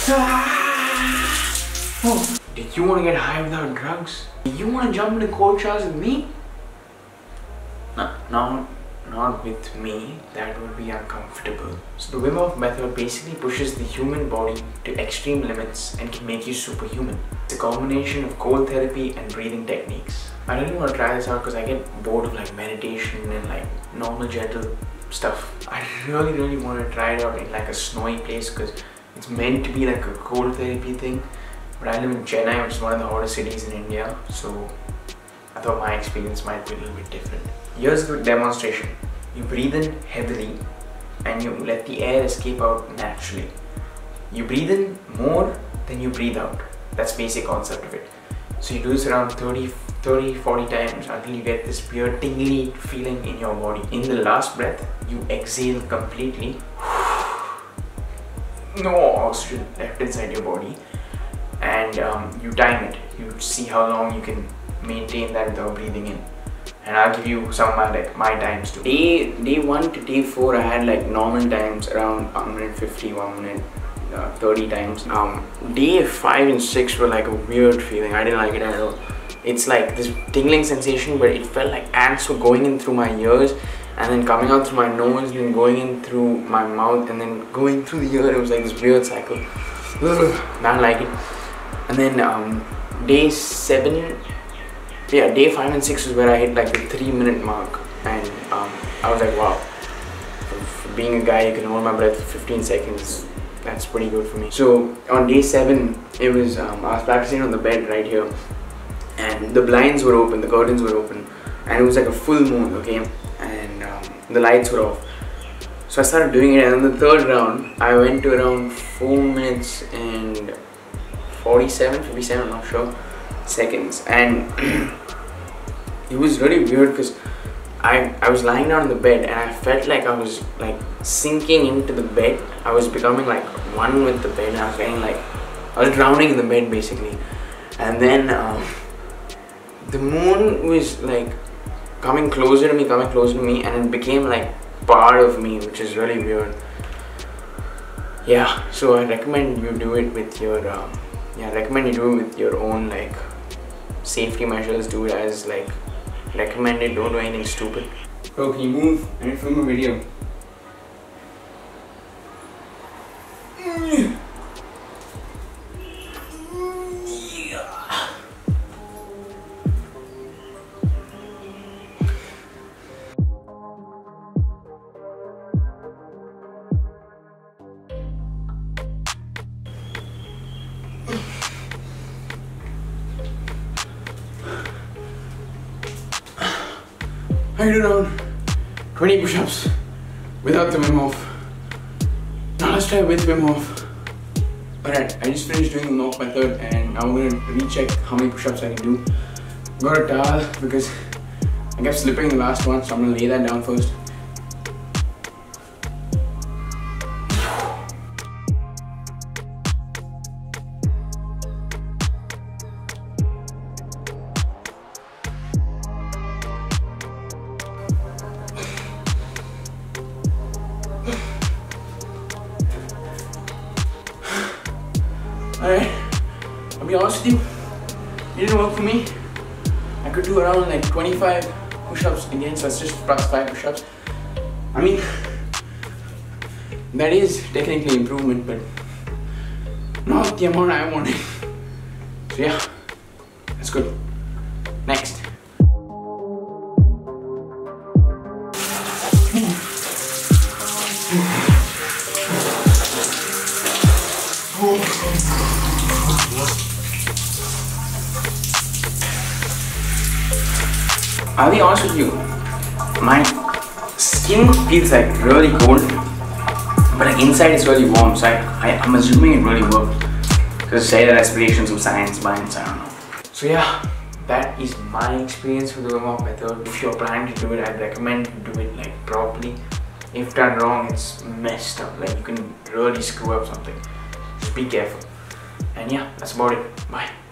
Oh. Did you want to get high without drugs? Did you want to jump into cold showers with me? No, not with me. That would be uncomfortable. So the Wim Hof method basically pushes the human body to extreme limits and can make you superhuman. It's a combination of cold therapy and breathing techniques. I really want to try this out because I get bored of like meditation and like normal gentle stuff. I really want to try it out in like a snowy place because it's meant to be like a cold therapy thing. But I live in Chennai, which is one of the hottest cities in India, so I thought my experience might be a little bit different. Here's the demonstration. You breathe in heavily and you let the air escape out naturally. You breathe in more than you breathe out. That's the basic concept of it. So you do this around 30, 40 times until you get this weird tingly feeling in your body. In the last breath, you exhale completely. No oxygen left inside your body. And you time it. You see how long you can maintain that without breathing in. And I'll give you some of my times too. Day 1 to day 4 I had like normal times around 150, 130 times. Day 5 and 6 were like a weird feeling. I didn't like it at all. It's like this tingling sensation, but it felt like ants were going in through my ears and then coming out through my nose and then going in through my mouth and then going through the ear. It was like this weird cycle. I don't like it. And then day 7, yeah, day 5 and 6 is where I hit like the 3-minute mark, and I was like, wow, for being a guy you can hold my breath for 15 seconds, that's pretty good for me. So on day 7, it was, I was practicing on the bed right here, and the blinds were open, the curtains were open, and it was like a full moon, okay, and the lights were off. So I started doing it, and in the third round, I went to around 4 minutes and 57, I'm not sure, seconds, and it was really weird because I was lying down in the bed and I felt like I was like sinking into the bed. I was becoming like one with the bed, and I was getting like, I was drowning in the bed basically. And then the moon was like coming closer to me, and it became like part of me, which is really weird. Yeah, so I recommend you do it with your own like safety measures. Do it as like recommended. Don't do anything stupid. Bro, can you move? I need to film a video. I did around 20 push-ups without the Wim Hof. Now let's try with Wim Hof. Alright, I just finished doing the Wim Hof method, and now I'm going to recheck how many push-ups I can do. Got a towel because I kept slipping the last one, so I'm going to lay that down first. Alright, I'll be honest with you, it didn't work for me. I could do around like 25 push-ups again, so that's just plus 5 push-ups. I mean, that is technically improvement, but not the amount I wanted. So yeah, that's good. Next. I'll be honest with you, my skin feels like really cold, but like inside it's really warm, so I'm assuming it really worked. Because say that aspirations of science minds, I don't know. So yeah, that is my experience with the Wim Hof method. If you're planning to do it, I'd recommend you do it like properly. If done wrong, it's messed up, like you can really screw up something. Just be careful. And yeah, that's about it. Bye.